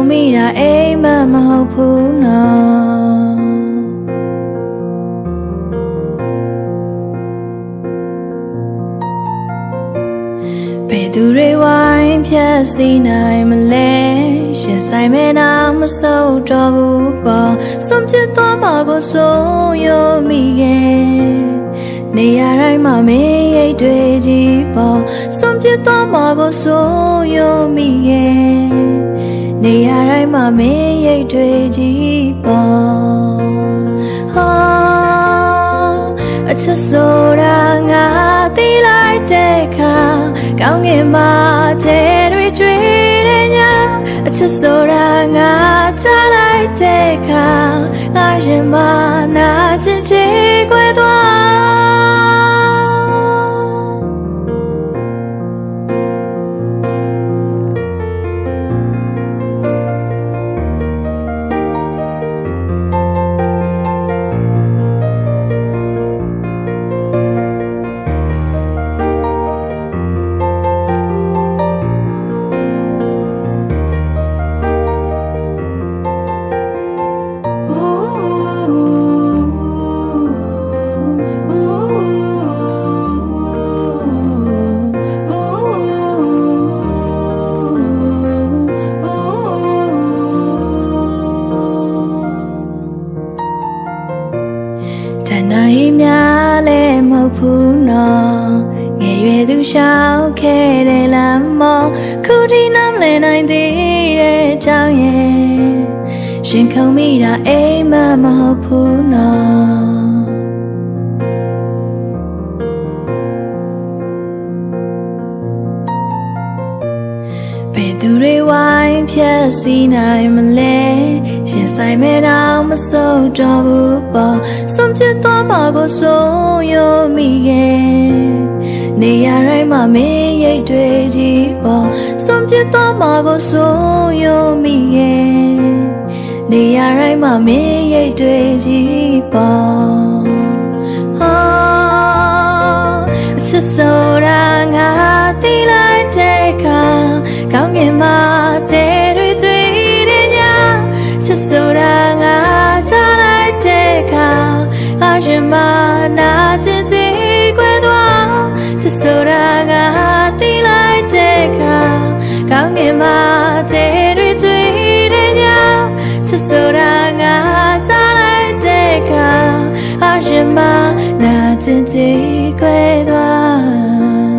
မိတာအိမ်မမဟုတ်ဘူးနော်ဘယ်သူတွေဝိုင်းဖြတ်စီနိုင်မလဲရှင်ဆိုင်မဲနာမစိုးတော့ဘူးပေါ့ဆုံးဖြတ်သွားမှာကိုစိုးရုံမိရဲ့နေရာတိုင်းမှာမင်းရိတ်တွေကြီးပေါ့ဆုံးဖြတ်သွားမှာကိုစိုးရုံမိရဲ့နေရာတိုင်းမှာမင်းရိတ်တွေကြီးပေါ့ဟာအချစ်ဆိုတာငါသိလိုက်တဲ့အခါကောင်းကင်မှာကျဲတွေကျွေးတဲ့ညအချစ်ဆိုတာငါချလိုက်တဲ့အခါငါရင်မနာချင်ချေခွဲသွားနိုင်များလည်းမဟုတ်ဘူးနော်ငယ်ရွယ်သူရှောက်ခဲ့တဲ့လမ်းမောခုထိနားမလည်နိုင်သေးတဲ့ကြောင့်ရဲ့ရှင်ခုံမိတာအိမ်မမဟုတ်ဘူးနော်ဘယ်သူတွေဝိုင်းဖြတ်စီနိုင်မလဲရှင်ဆိုင်မဲတော့မစိုးတော့ဘူးပေါ့ဆုံးဖြတ်သွားမှာကိုစိုးရုံမိရဲ့နေရာတိုင်းမှာမင်းရိတ်တွေကြီးပေါ့ဆုံးဖြတ်သွားမှာကိုစိုးရုံမိရဲ့နေရာတိုင်းမှာမင်းရိတ်တွေကြီးပေါ့ဟာအချစ်ဆိုတာငါသိလိုက်တဲ့အခါကောင်းကင်မှာကျဲတွေကျွေးတဲ့ညချစ်ဆိုတာငါချလိုက်တဲ့အခါအရင်မနာချင်ချေခွဲသွားချစ်ဆိုတာငါသိလိုက်တဲ့အခါကောင်းကင်မှာကျဲတွေကျွေးတဲ့ညချစ်ဆိုတာငါချလိုက်တဲ့အခါအရင်မနာချင်ချေခွဲသွား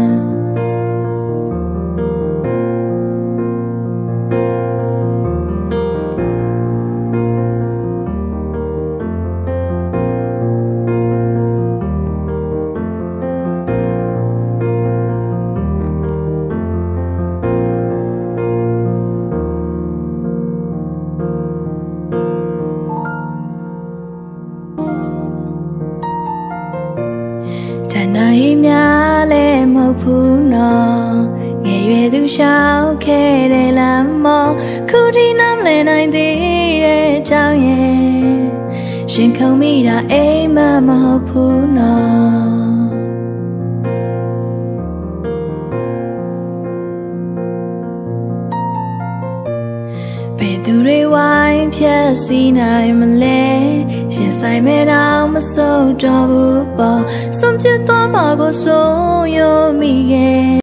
နိုင်များလည်းမဟုတ်ဘူးနော်ငယ်ရွယ်သူရှောက်ခဲ့တဲ့လမ်းမောခုထိနားမလည်နိုင်သေးတဲ့ကြောင့်ရဲ့ရှင်ခုံမိတာအိမ်မမဟုတ်ဘူးနော်ဘယ်သူတွေဝိုင်းဖြတ်စီနိုင်မလဲရှင်ဆိုင်မဲတော့မစိုးတော့ဘူးပေါ့ဆုံးဖြတ်သွားမှာကိုစိုးရုံမိရဲ့